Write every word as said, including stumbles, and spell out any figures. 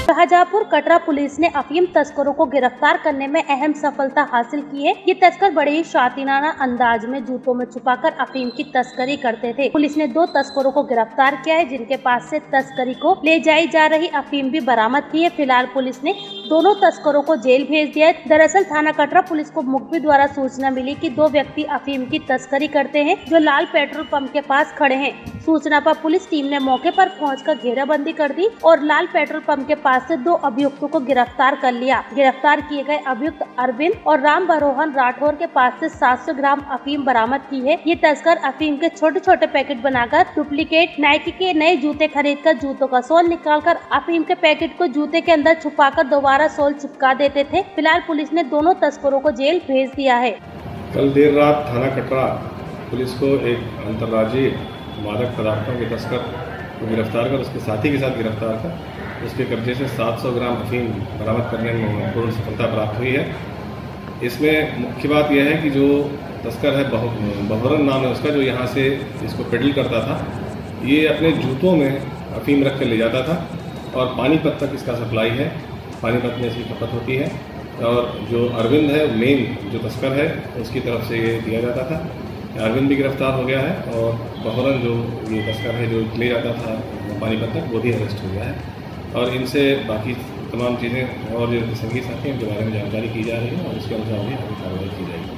Shahjahanpur Katra police ने अफीम तस्करों को गिरफ्तार करने में अहम सफलता हासिल की है। ये तस्कर बड़े ही शातिराना अंदाज में जूतों में छुपाकर अफीम की तस्करी करते थे। पुलिस ने दो तस्करों को गिरफ्तार किया है, जिनके पास से तस्करी को ले जाई जा रही अफीम भी बरामद की है। फिलहाल पुलिस ने दोनों तस्करों को जेल भेज दिया है। दरअसल थाना कटरा पुलिस को मुखबिर द्वारा सूचना मिली कि दो व्यक्ति अफीम की तस्करी करते हैं, जो लाल पेट्रोल पंप के पास खड़े हैं। सूचना पर पुलिस टीम ने मौके पर पहुंचकर घेराबंदी कर दी और लाल पेट्रोल पंप के पास से दो अभियुक्तों को गिरफ्तार कर लिया। गिरफ्तार किए गए अभियुक्त अरविंद और राम बरोहन राठौर के पास से सात सौ ग्राम अफीम बरामद की है। ये तस्कर अफीम के छोटे छोटे पैकेट बनाकर डुप्लीकेट नाइकी के नए जूते खरीदकर जूतों का सोल निकालकर अफीम के पैकेट को जूते के अंदर छुपाकर दोबारा सोल चिपका देते थे। फिलहाल पुलिस ने दोनों तस्करों को जेल भेज दिया है। कल देर रात थाना कटरा पुलिस को एक अंतर्राज्यीय मादक पदार्थों के तस्कर को गिरफ्तार कर उसके साथी के साथ गिरफ्तार कर उसके कब्जे से सात सौ ग्राम अफीम बरामद करने में पूर्ण सफलता प्राप्त हुई है। इसमें मुख्य बात यह है कि जो तस्कर है बहुरन नाम है उसका, जो यहाँ से इसको पेडल करता था, ये अपने जूतों में अफीम रख कर ले जाता था और पानीपत तक इसका सप्लाई है। पानीपत में इसकी खपत होती है और जो अरविंद है मेन जो तस्कर है उसकी तरफ से ये दिया जाता था। अरविंद भी गिरफ्तार हो गया है और बहुरन जो ये तस्कर है जो ले जाता था पानीपत तक, वो भी अरेस्ट हो गया है और इनसे बाकी तमाम चीज़ें और जो संगीत साथी हैं उनके बारे में जानकारी की जा रही है और इसके अनुसार भी आगे कार्रवाई की जाएगी।